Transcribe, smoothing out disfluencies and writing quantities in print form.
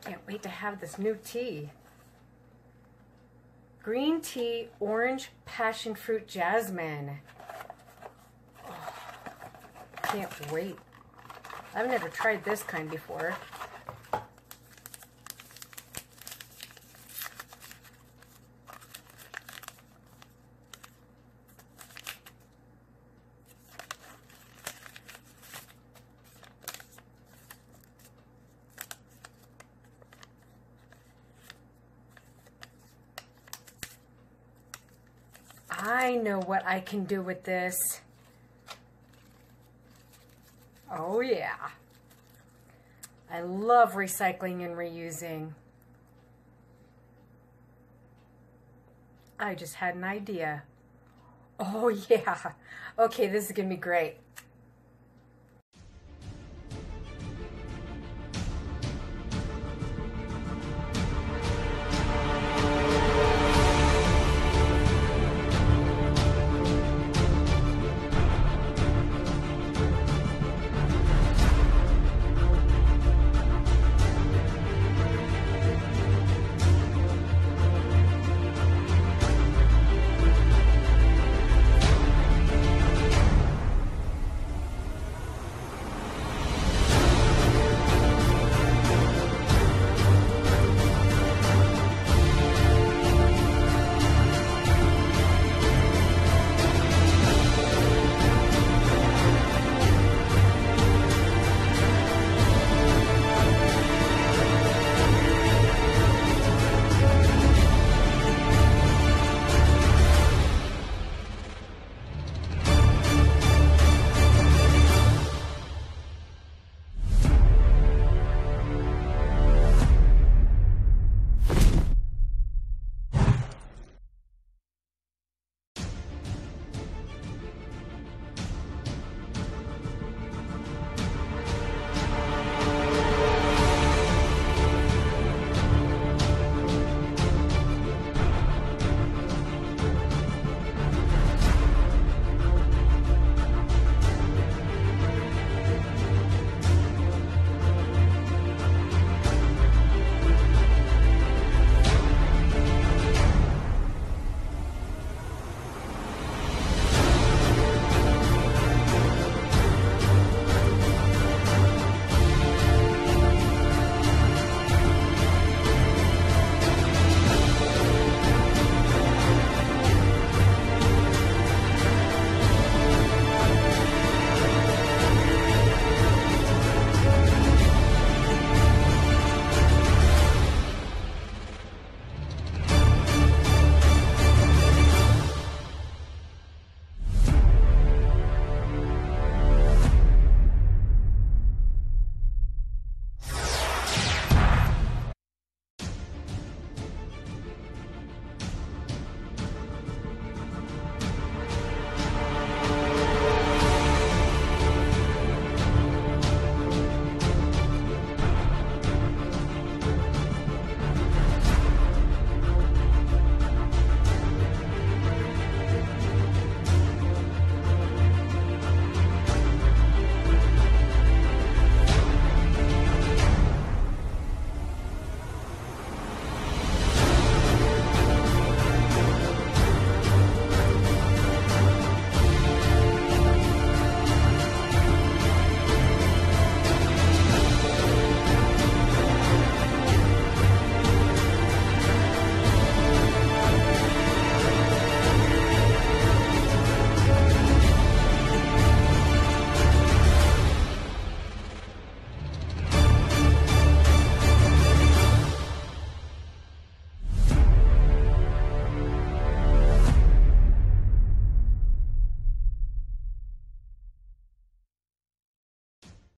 Can't wait to have this new tea. Green tea, orange, passion fruit, jasmine. Oh, can't wait. I've never tried this kind before. I know what I can do with this. Oh yeah. I love recycling and reusing. I just had an idea. Oh yeah. Okay, this is gonna be great.